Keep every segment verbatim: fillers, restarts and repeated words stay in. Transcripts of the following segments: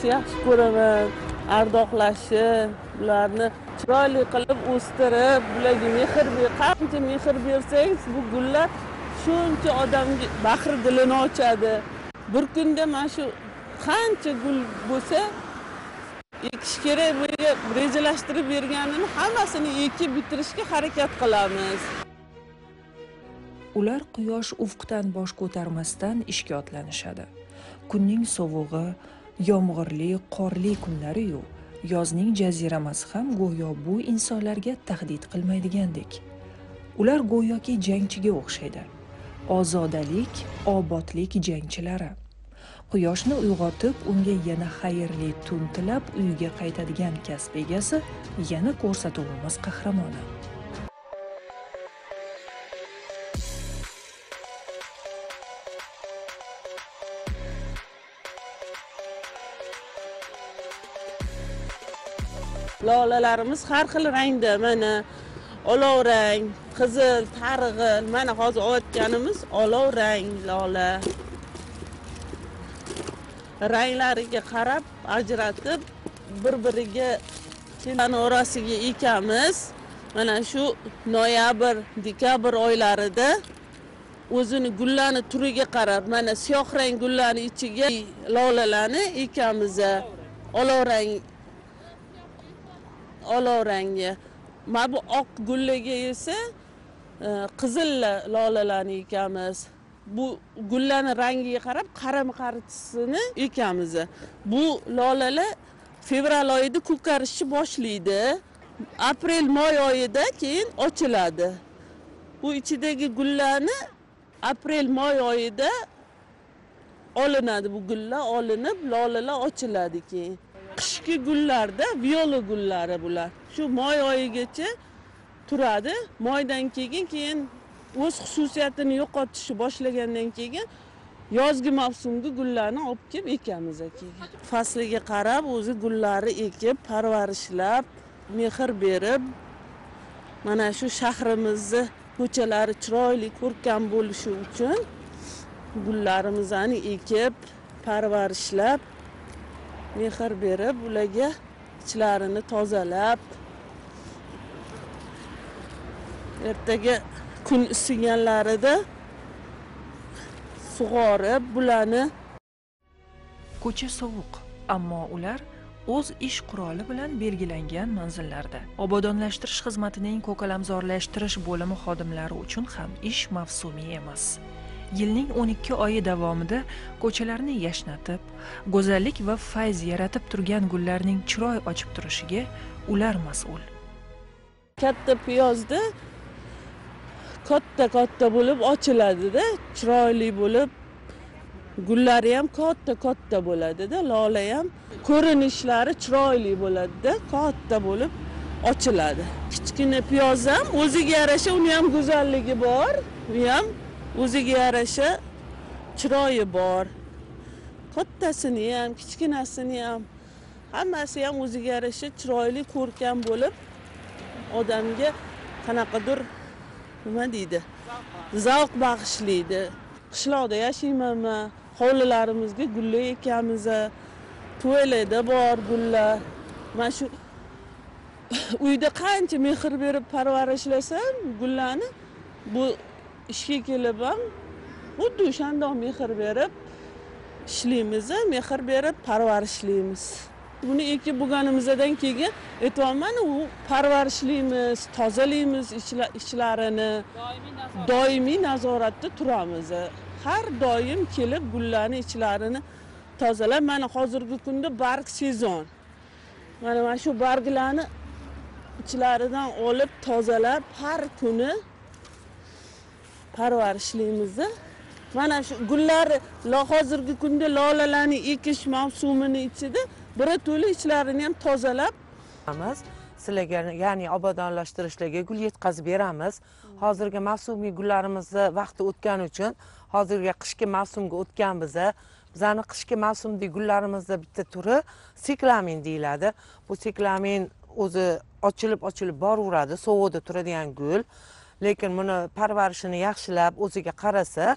o'stirishni yaxshi ko'raman. Ardoqlashni, ularni chiroyli qilib o'stirib, bularga mehr ber, qancha mehr bersangiz, bu gullar shuncha odamga baxr dilini ochadi. Bir kunda mana shu qancha gul bo'lsa, ekish kerak, bunga rejalashtirib berganini hammasini ekib bitirishga harakat qilamiz. Ular quyosh ufqdan bosh ko'tarmasdan ishga otlanishadi. Kunning sovug'i, yomg'irli, qorli kunlari-yu, yozning jaziramasi ham go'yo bu insonlarga tahdid qilmaydigandek. Ular go'yoki jangchiga o'xshaydi. Ozodalik, obodlik jangchilari. Quyoshni uyg'otib, unga yana xayrli tun tilab uyiga qaytadigan kasb egasi, yana ko'rsatuvimiz qahramoni. Lolalarimiz har xil rangda, mana olov rang, qizil, targ'il, mana hozir olayotganimiz olov rang lola. Ranglariga qarab ajratib, bir-biriga kelani orasiga ekamiz. Mana shu noyabr, dekabr oylarida o'zini gullarni turiga qarab, mana siyoh rang gullarni ichiga lolalarni ekamiz. Olov rang olov rangi. Mana bu oq gullaga esa qizil lolalarni ekamiz. Bu gullarning rangiga qarab qarama-qarshisini ekamiz. Bu lolalar fevral oyida ko'karishni boshlaydi. Aprel-may oyida keyin ochiladi. Bu ichidagi gullarni aprel-may oyida olinadi. Bu gullar olinib, lolalar ochiladi keyin. Qishki gullarda viola gullari bular. Shu may oyigacha turadi. Maydan keyin keyin o'z xususiyatini yo'qotishni boshlagandan keyin yozgi mavsumga gullarni olib kelib ekamiz keyin. Fasliga qarab o'zi gullari ekib, parvarishlab, mehr berib, mana shu shahrimizni ko'chalari chiroyli, ko'rkam bo'lishi uchun gullarimizni ekib, parvarishlab, mehr berib, ularga ichlarini tozalab, ertaga kun isiganlarida sug'orib, bularni. Ko'cha sovuq, ammo ular o'z ish quroli bilan belgilangan manzillarda. Obodonlashtirish xizmatining ko'kalamzorlashtirish bo'limi xodimlari uchun ham ish mavsumiy emas. Yilning o'n ikki oyi davomida ko'chalarni yashnatib, go'zallik va fayz yaratib turgan gullarning chiroy ochib turishiga ular mas'ul. Katta piyozda katta-katta bo'lib ochiladi-da, chiroyli bo'lib, gullari ham katta-katta bo'ladi-da, lola ham ko'rinishlari chiroyli bo'ladi-da, katta bo'lib ochiladi. Kichkina piyoz ham o'ziga yarasha, uni ham go'zalligi bor, u ham o'ziga yarasha chiroyi bor. Kattasini ham, kichkinasini ham, hammasi ham o'ziga yarasha chiroyli, ko'rkam bo'lib, odamga qanaqadir nima deydi? Zavq bag'ishlaydi. Qishloqda yashayman men, hovlilarimizga gullar ekamiz, to'ylarda bor gullar. Men shu uyda qancha mehr berib parvarishlasam, gullarni bu ishga kelib ham xuddi o'shandoq mehr berib ishlaymiz, mehr berib parvarishlaymiz. Buni ekib bo'lganimizdan keyin aytayapman, u parvarishlaymiz, tozalaymiz ichlarini, doimiy nazoratda turamiz. Har doim kelib gullarning ichlarini tozalab, mana hozirgi kunda barg sezon. Mana mana shu barglarni ichlaridan olib tozalab, har kuni parvarishlaymiz. Mana shu gullar hozirgi kunda lolalarni ekish mavsumining ichida bir to'la ichlarini ham tozalab sizlarga, ya'ni obodonlashtirishlarga gul yetkazib beramiz. Hozirgi mavsumiy gullarimizni vaqti o'tgani uchun hozirgi qishki mavsumga o'tganmiz. Bizani qishki mavsumdagi gullarimizda bitta turi siklamin deyiladi. Bu siklamin o'zi ochilib-ochilib boraveradi, sovuqda turadigan gul. Lekin buni parvarishini yaxshilab o'ziga qarasa,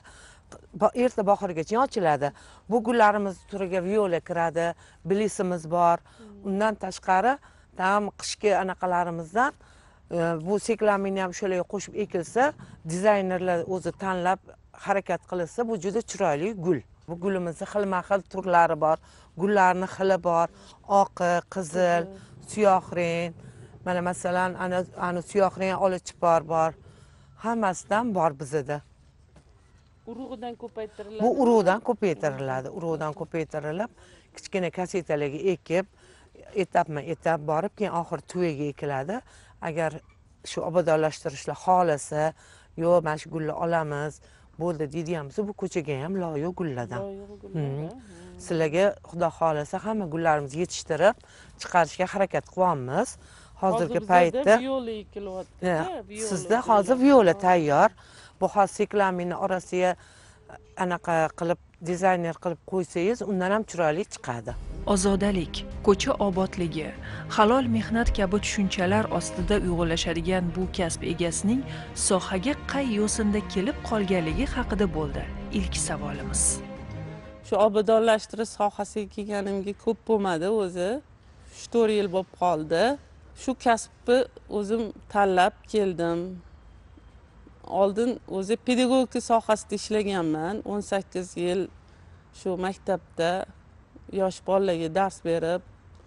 erta bahorgacha ochiladi. Bu gullarimiz turiga viola kiradi, bilisimiz bor. Undan tashqari tam qishki anaqalarimizdan bu seklamini ham shularga qo'shib ekilsa, dizaynerlar o'zi tanlab harakat qilsa, bu juda chiroyli gul. Bu gulimizning xilma-xil turlari bor, gullarni xili bor, oqi, qizil, siyoh rang. Mana masalan, ana ana siyoh rang olachipor bor. Hammasidan bor bizda. Urug'idan ko'paytiriladi. Bu urug'idan ko'paytiriladi. Urug'idan ko'paytirilib, kichkina kasetalarga ekib, etapma-etap borib, keyin oxir tuyaga ekiladi. Agar shu obodonlashtirishlar xohlasa, yo'q, mana shu gulni olamiz, bo'ldi deydiganmiz, bu ko'chaga ham loyiq gullardan. Sizlarga Xudo xohlasa hamma gullarimizni yetishtirib chiqarishga harakat qilyapmiz. Hozirgi paytda viola ekilyapti. Sizda hozir viola tayyor. Bu hozir seklamini orasiga anaqa qilib dizayner qilib qo'ysangiz, undan ham chiroyli chiqadi. Ozodalik, ko'cha obodligi, halol mehnat kabi tushunchalar ostida uyg'unlashadigan bu kasb egasining sohaga qay yo'sinda kelib qolganligi haqida bo'ldi ilk savolimiz. Shu obodonlashtirish sohasiga kelganimga ko'p bo'lmadi o'zi. uch to'rt yil bo'lib qoldi. Shu kasbni o'zim tanlab keldim. Oldin o'zi pedagogika sohasida ishlaganman. o'n sakkiz yil shu maktabda yosh bolalarga dars berib,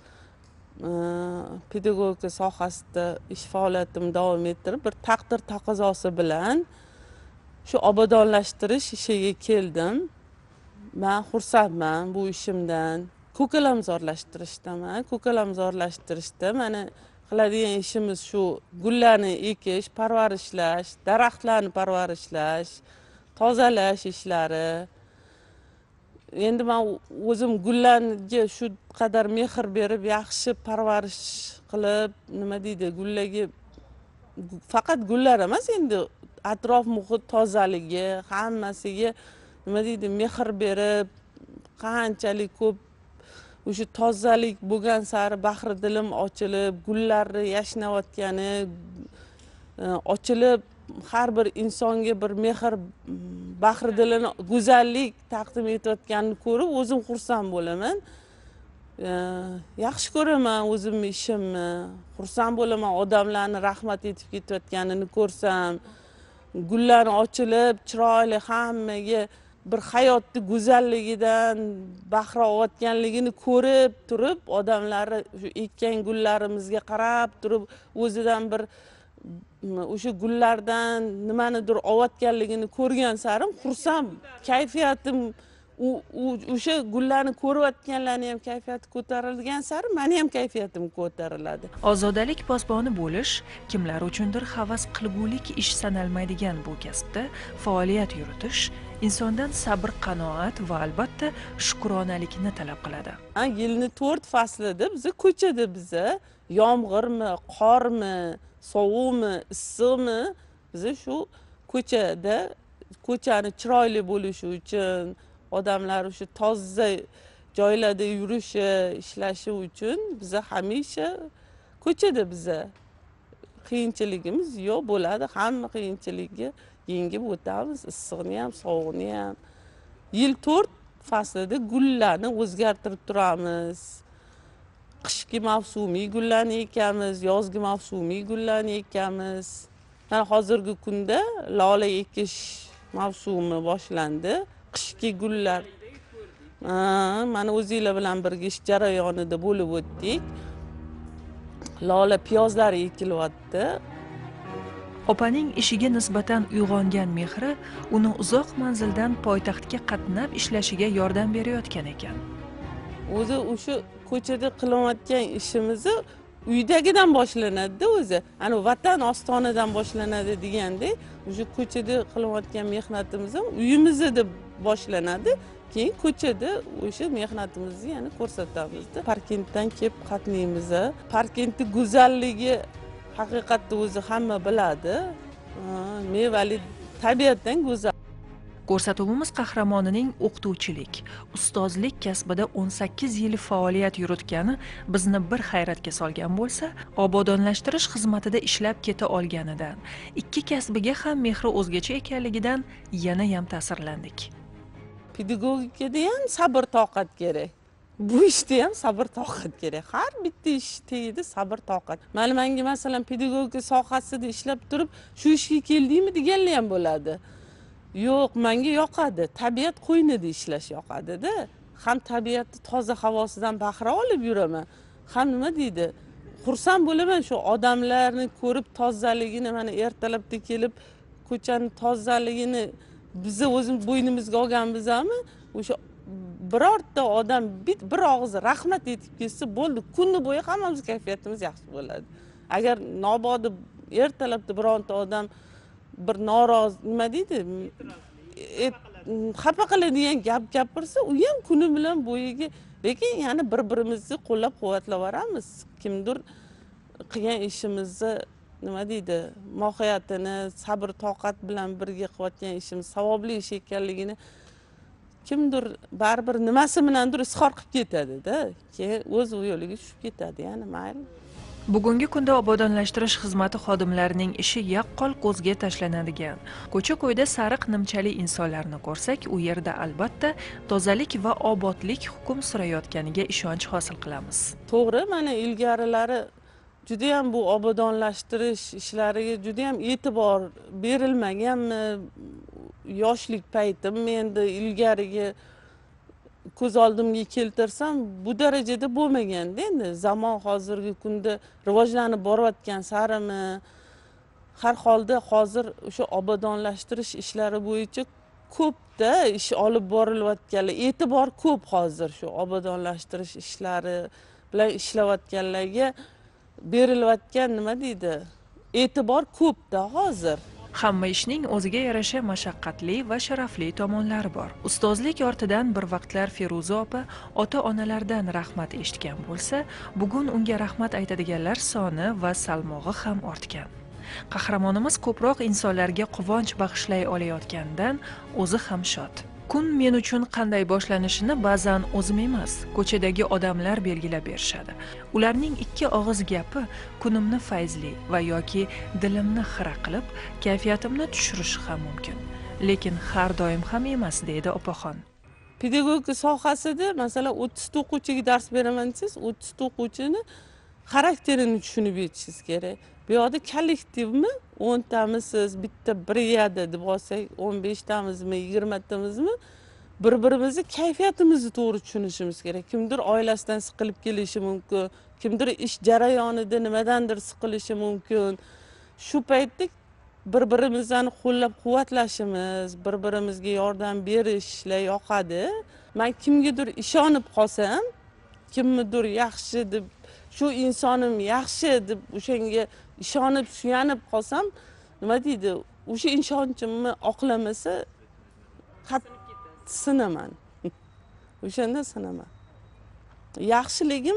pedagogika sohasida ish faoliyatimni davom ettirib, bir taqdir taqozosi bilan shu obodonlashtirish ishiga keldim. Men xursandman bu ishimdan. Ko'kalamzorlashtirishdaman. Ko'kalamzorlashtirishda mana qiladigan ishimiz shu gullarni ekish, parvarishlash, daraxtlarni parvarishlash, tozalash ishlari. Endi men o'zim gullarga shu qadar mehr berib, yaxshi parvarish qilib, nima deydi, gullarga faqat gullar emas, endi atrof muhit tozaligi, hammasiga nima deydi, mehr berib, qanchalik ko'p o'sha tozalik bo'lgan sari bahri dilim ochilib, gullarni yashnayotgani, ochilib, har bir insonga bir mehr, bahri dilini go'zallik taqdim etayotganini ko'rib, o'zim xursand bo'laman. Yaxshi ko'raman o'zimning ishimni. Xursand bo'laman odamlarni rahmat etib ketayotganini ko'rsam, gullarni ochilib, chiroyli hammaga bir hayotni go'zalligidan bahra olayotganligini ko'rib turib, odamlar shu ekkan gullarimizga qarab turib, o'zidan bir o'sha gullardan nimanidir olayotganligini ko'rgan sarim xursand, kayfiyatim o'sha gullarni ko'rayotganlarni ham kayfiyati ko'tarilgan sari meni ham kayfiyatim ko'tariladi. Ozodalik posboni bo'lish kimlar uchundir havas qilgulik ish sanalmaydigan bu kasbda faoliyat yuritish insondan sabr, qanoat va albatta shukronalikni talab qiladi. Yilni to'rt faslida biz ko'chada biz yomg'irmi, qormi, sovuqmi, issiqmi, biz shu ko'chada ko'chani chiroyli bo'lishi uchun, odamlar o'sha toza joylarda yurishi, ishlashi uchun biz hamisha ko'chada biz qiyinchiligimiz yo'q bo'ladi. Hamma qiyinchilikni yengib o'tamiz, issiqni ham, sovuqni ham. Yil to'rt faslida gullarni o'zgartirib turamiz. Qishki mavsumiy gullarni ekamiz, yozgi mavsumiy gullarni ekamiz. Mana hozirgi kunda lola ekish mavsumi boshlandi. Qishki gullar. Mana o'zingizlar bilan birga ish jarayonida bo'lib o'tdik. Lola piyozlari ekilyapti. Opaning ishiga nisbatan uyg'ongan mehri uni uzoq manzildan poytaxtga qatnab ishlashiga yordam berayotgan ekan. O'zi o'sha ko'chada qilayotgan ishimizni uydagidan boshlanadi o'zi. Ana vatan ostonadan boshlanadi degandek, o'sha ko'chada qilayotgan mehnatimiz ham uyimizda boshlanadi. Keyin ko'chada o'sha mehnatimizni yana ko'rsatamiz. Parkentdan kelib qatnaymiz. Parkentning go'zalligi haqiqatda o'zi hamma biladi. Mevali tabiatdan go'zal. Ko'rsatuvimiz qahramonining o'qituvchilik, ustozlik kasbida o'n sakkiz yil faoliyat yuritgani bizni bir hayratga solgan bo'lsa, obodonlashtirish xizmatida ishlab keta olganidan, ikki kasbiga ham mehri o'zgacha ekanligidan yana ham ta'sirlandik. Pedagogikada ham sabr toqat kerak. Bu ishda ham sabr toqat kerak. Har bitta ish tagida sabr toqat. Mana menga masalan pedagogika sohasida ishlab turib, shu ishga keldingmi deganlar ham bo'ladi. Yo'q, menga yoqadi. Tabiat qo'ynida ishlash yoqadi-da. Ham tabiatni toza havosidan bahra olib yuraman. Ham nima deydi? Xursand bo'laman shu odamlarni ko'rib tozaligini, mana ertalabda kelib ko'chani tozaligini bizni o'zimiz bo'ynimizga olganmizmi? O'sha birorta odam bir og'iz rahmat aytib ketsa bo'ldi, kunni bo'yi hammamiz kayfiyatimiz yaxshi bo'ladi. Agar nobodi ertalabda bironta odam bir norozi nima deydi? Xafa qiladigan gap gapirsa, u ham kuni bilan bo'yiga, lekin yana bir-birimizni qo'llab-quvvatlaveramiz. Kimdir qilgan ishimizni nima deydi? Mohiyatini, sabr toqat bilan birga qilayotgan ishimiz savobli ish ekanligini kimdir baribir nimasi bilandir izhor qilib ketadi-da. Keyin o'z yo'liga tushib ketadi, yana mayli. Bugungi kunda obodonlashtirish xizmati xodimlarining ishi yaqqol ko'zga tashlanadigan. Ko'cha-ko'yda sariq nimchali insonlarni ko'rsak, u yerda albatta tozalik va obodlik hukm surayotganiga ishonch hosil qilamiz. To'g'ri, mana ilgarilari juda ham bu obodonlashtirish ishlariga juda ham e'tibor berilmaganmi? Yoshlik paytim endi ilgariga ko'z oldimga keltirsam, bu darajada bo'lmaganda, endi zamon hozirgi kunda rivojlanib borayotgan sarimi, har holda hozir o'sha obodonlashtirish ishlari bo'yicha ko'pda ish olib borilayotganlar, e'tibor ko'p hozir shu obodonlashtirish ishlari bilan ishlayotganlarga berilayotgan nima deydi? E'tibor ko'pda hozir. Hamma ishning o'ziga yarasha mashaqqatli va sharafli tomonlari bor. Ustozlik ortidan bir vaqtlar Feruza opa ota-onalardan rahmat eshitgan bo'lsa, bugun unga rahmat aytadiganlar soni va salmog'i ham ortgan. Qahramonimiz ko'proq insonlarga quvonch bag'ishlay olayotganidan o'zi ham shod. Kun men uchun qanday boshlanishini ba'zan o'zim emas, ko'chadagi odamlar belgilab berishadi. Ularning ikki og'iz gapi kunimni fayzli va yoki dilimni xira qilib, kayfiyatimni tushirishi ham mumkin. Lekin har doim ham emas, deydi opaxon. Pedagogika sohasida masalan o'ttiz ta o'quvchiga dars beraman desangiz, o'ttiz ta o'quvchini xarakterini tushunib yetishingiz kerak. Bu yoqda kollektivmi, o'ntamisiz, bitta brigada deb olsak, o'n beshtamizmi, yigirmatamizmi, bir-birimizni kayfiyatimizni to'g'ri tushunishimiz kerak. Kimdir oilasidan siqilib kelishi mumkin, kimdir ish jarayonida nimadandir siqilishi mumkin. Shu paytda bir-birimizni qo'llab-quvvatlashimiz, bir-birimizga yordam berishlar yoqadi. Men kimgadir ishonib qolsam, kimnidir yaxshi deb, shu insonim yaxshi deb o'shanga ishonib, suyanib qolsam, nima deydi? O'sha ishonchimni oqlamasa, qattiq sinaman. O'shanda sinaman. Yaxshiligim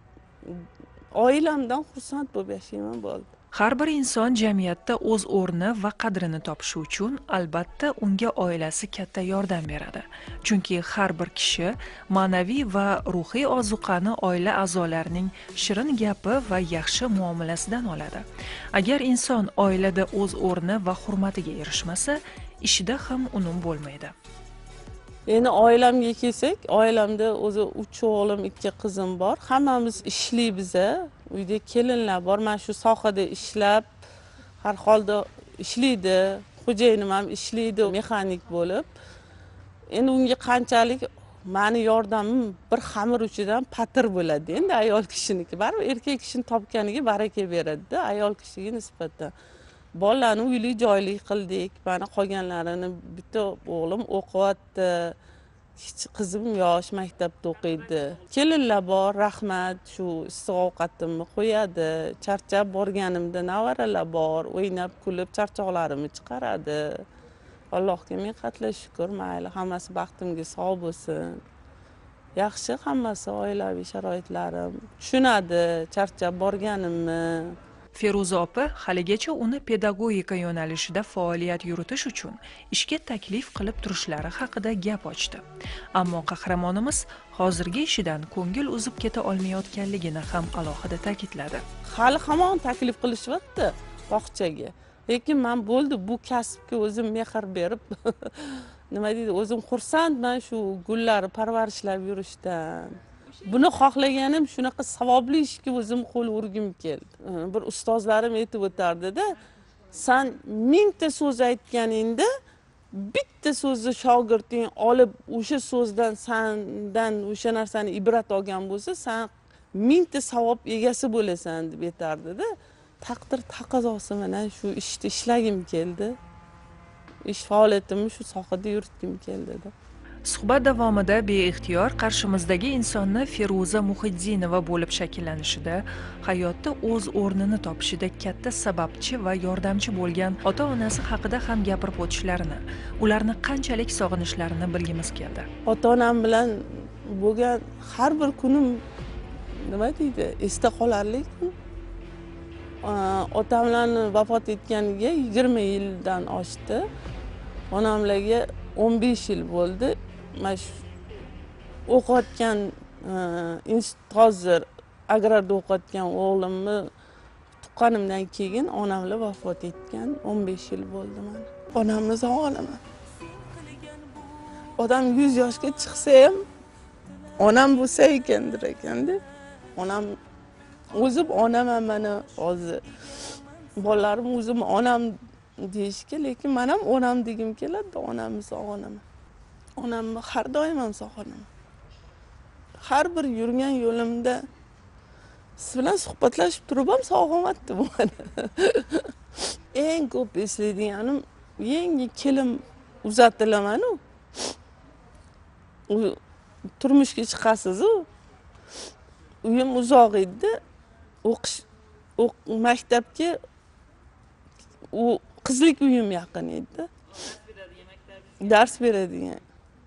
oilamdan xursand bo'lib yashayman bo'ldi. Har bir inson jamiyatda o'z o'rni va qadrini topishi uchun albatta unga oilasi katta yordam beradi. Chunki har bir kishi ma'naviy va ruhiy ozuqani oila a'zolarining shirin gapi va yaxshi muomalasidan oladi. Agar inson oilada o'z o'rni va hurmatiga erishmasa, ishida ham unum bo'lmaydi. Endi oilamga kelsak, oilamda o'zi uch o'g'lim, ikki qizim bor. Hammamiz ishlaymiz. Uyda kelinlar bor. Men shu sohada ishlab, har holda ishlaydi. Xo'jayinim ham ishlaydi, mexanik bo'lib. Endi unga qanchalik meni yordamim bir xamir uchidan patir bo'ladi. Endi ayol kishiniki, baribir erkak kishini topganiga baraka beradi-da, ayol kishiga nisbatan. Bolalarni uyli joyli qildik. Mana qolganlarini bitta o'g'lim o'qiyapti. Qizim yosh, maktabda o'qiydi. Kelinlar bor, rahmat, shu issiq ovqatimni qo'yadi. Charchab borganimda navaralar bor, o'ynab kulib charchoqlarimni chiqaradi. Allohga ming qatla shukr, mayli, hammasi baxtimga sog' bo'lsin. Yaxshi hammasi, oilaviy sharoitlarim tushunadi, charchab borganimni. Feruza opa haligacha uni pedagogika yo'nalishida faoliyat yuritish uchun ishga taklif qilib turishlari haqida gap ochdi. Ammo qahramonimiz hozirgi ishidan ko'ngil uzib keta olmayotganligini ham alohida ta'kidladi. Hali hamon taklif qilishyapti bog'chaga. Lekin men bo'ldi bu kasbga o'zim mehr berib, nima deydi, o'zim xursandman shu gullarni parvarishlab yurishdan. Buni xohlaganim shunaqa savobli ishga o'zim qo'l urgim keldi. Bir ustozlarim aytib o'tardi-da, sen mingta so'z aytganingda bitta so'zni shogirding olib o'sha so'zdan sendan o'sha narsani ibrat olgan bo'lsa, sen mingta savob egasi bo'lasan deb aytardi-da. Taqdir taqozosi mana shu ishda ishlagim keldi. Ish faoliyatimni shu sohada yuritgim keldi-da. Suhbat davomida beixtiyor qarshimizdagi insonni Feruza Muhiddinova bo'lib shakllanishida, hayotda o'z o'rnini topishida katta sababchi va yordamchi bo'lgan ota-onasi haqida ham gapirib o'tishlarini, ularni qanchalik sog'inishlarini bilgimiz keldi. Ota-onam bilan bo'lgan har bir kunim nima deydi, esda qolarli. Otamlarni vafot etganiga yigirma yildan oshdi. Onamlarga o'n besh yil bo'ldi. Mana shu o'qiyotgan hozir agrarda o'qiyotgan o'g'limni tuqqanimdan keyin onamlar vafot etgan o'n besh yil bo'ldi mana. Onamni sog'inaman. Odam yuz yoshga chiqsa ham onam bo'lsa ekandir ekanda. Onam o'zim onaman mana hozir. Bolalarim o'zim onam deyishga, lekin men ham onam degim keladi, onamni sog'inaman. Onamni har doim ham sog'inaman. Har bir yurgan yo'limda siz bilan suhbatlashib turib ham sog'inmatdi bu meni. Eng ko'p eslaydiganim yangi kelin uzatilaman-u. U turmushga chiqasiz-u. Uyim uzoq edi. O'qish maktabga u qizlik uyim yaqin edi. Dars beradigan.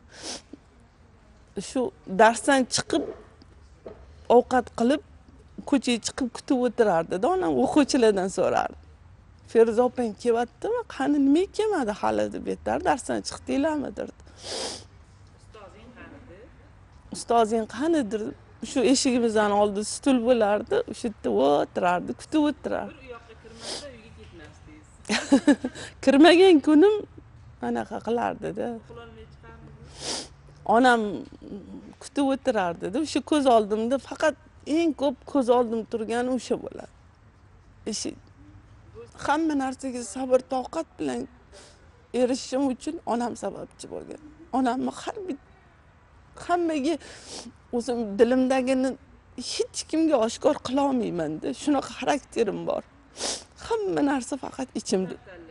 Shu darsdan chiqib ovqat qilib ko'chaga chiqib kutib o'tirardi-da, onam o'quvchilardan so'rardi. Feruza opang kelyaptimi? Qani nima kelmadi hali deb aytardi. Darsdan chiqdinglarmi derdi. Ustozing qanidir? Ustozing qanidir? Shu eshigimizdan oldi stul bo'lardi, o'sha yerda o'tirardi, kutib o'tirardi. Bir u yoqqa kirmasa uyga ketmasdingiz. Kirmagan kunim anaqa qilardi-da. Onam kutib o'tirardi-da. O'sha ko'z oldimda faqat eng ko'p ko'z oldim turgani o'sha bo'ladi. Ishi hamma narsaga sabr toqat bilan erishishim uchun onam sababchi bo'lgan. Onamni har bir hammaga o'zim dilimdagini hech kimga oshkor qila olmayman-da. Shunaqa xarakterim bor. Hamma narsa faqat ichimda.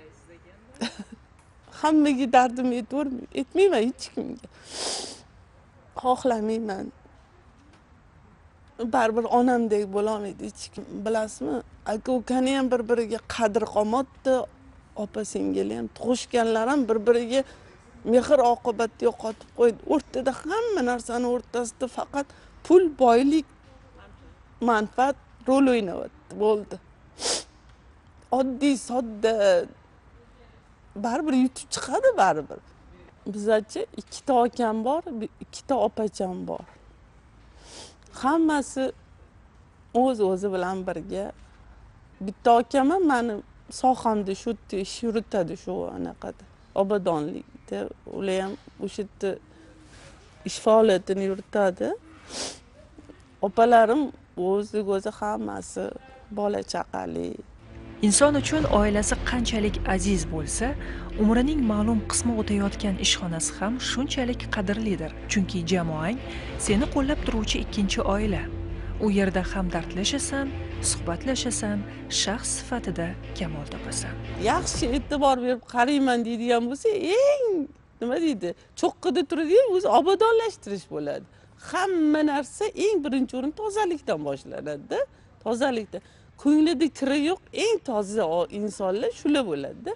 Hammaga dardim aytmayman, aytmayman hech kimga. Xohlamayman. Baribir onamdek bo'la olmaydi hech kim. Bilasizmi? Aka-ukani ham bir-biriga qadr qolmoqdi. Opa-singil ham tug'ishganlar ham bir-biriga mehr oqibatda yo'qotib qo'ydi. O'rtada hamma narsani o'rtasida faqat pul, boylik, manfaat rol o'ynayapti. Bo'ldi. Oddiy, sodda baribir yutib chiqadi baribir. Bizachi ikkita akam bor, ikkita opacham bor. Hammasi o'z-o'zi bilan birga. Bitta akam ham meni sohamda shu yerda ish yuritadi, shu anaqada. Obodonlikda. Ular ham o'sha yerda ish faoliyatini yuritadi. Opalarim o'ziga-o'zi hammasi bola chaqali. Inson uchun oilasi qanchalik aziz bo'lsa, umrining ma'lum qismi o'tayotgan ishxonasi ham shunchalik qadrlidir. Chunki jamoang seni qo'llab turuvchi ikkinchi oila. U yerda ham dardlashasan, suhbatlashasan, shaxs sifatida kamol topasan. Yaxshi e'tibor berib qarayman deydigan bo'lsa, eng nima deydi, cho'qqida turadigan o'zi obodonlashtirish bo'ladi. Hamma narsa eng birinchi o'rin tozalikdan boshlanadi-da. Tozalikda ko'nglida kiri yo'q eng toza insonlar shular bo'ladi-da.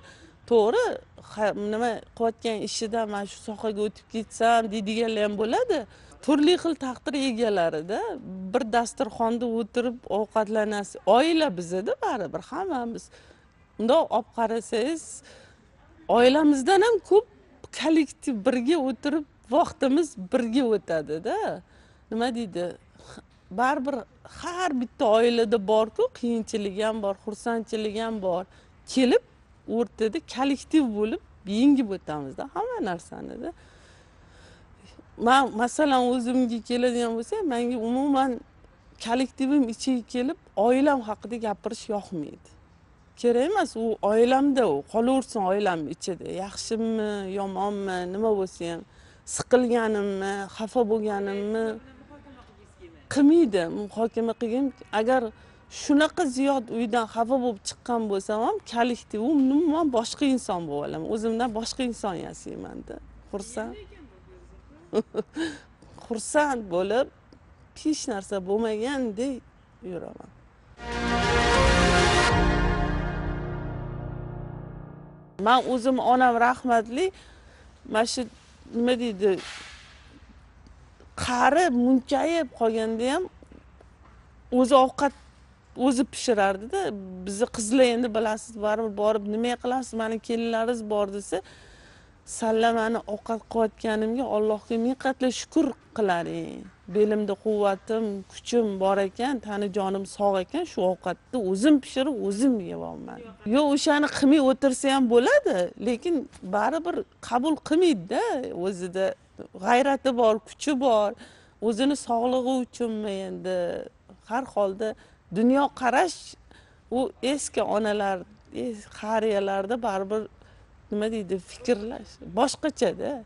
to'g'ri nima qilayotgan ishidan mana shu sohaga o'tib ketsam deydiganlar ham bo'ladi. Turli xil taqdir egalarida bir dasturxonda o'tirib ovqatlanasiz. Oila bizada baribir hammamiz. Bundoq olib qarasangiz, oilamizdan ham ko'p kollektiv birga o'tirib vaqtimiz birga o'tadi-da. Nima deydi? Baribir har bitta oilada bor-ku, qiyinchilik ham bor, xursandchilik ham bor. Kelib o'rtada kollektiv bo'lib yengib o'tamiz-da hamma narsani-da. Men masalan o'zimga keladigan bo'lsa, menga umuman kollektivim ichiga kelib oilam haqida gapirish yoqmaydi. Kerak emas, u oilamda u, qolaversin oilam ichida. Yaxshimi, yomonmi, nima bo'lsa ham, siqilganimmi, xafa bo'lganimmi qilmaydi, muhokama qilgim. Agar shunaqa ziyod uydan xafa bo'lib chiqqan bo'lsam ham, kollektivim umuman boshqa inson bo'lib olaman. O'zimdan boshqa inson yasayman-da. Xursand. Xursand bo'lib, hech narsa bo'lmagandek yuraman. Men o'zim onam rahmatli, mana shu nima deydi, qari munkayib qolganda ham o'zi ovqat o'zi pishirardi-da. Bizni qizlar endi bilasiz, baribir borib nima qilasiz, meni kelinlaringiz bor desa, sallamani ovqat qilayotganimga Allohga ming qatla shukr qilaring. Belimda quvvatim, kuchim bor ekan, tani jonim sog' ekan, shu ovqatni o'zim pishirib, o'zim yeyapman. Yo, o'shani qilmay o'tirsa ham bo'ladi, lekin baribir qabul qilmaydi-da, o'zida g'ayrati bor, kuchi bor, o'zini sog'lig'i uchunmi endi. Har holda dunyo qarash u eski onalar, qariyalarda baribir nima deydi, fikrlash boshqacha-da.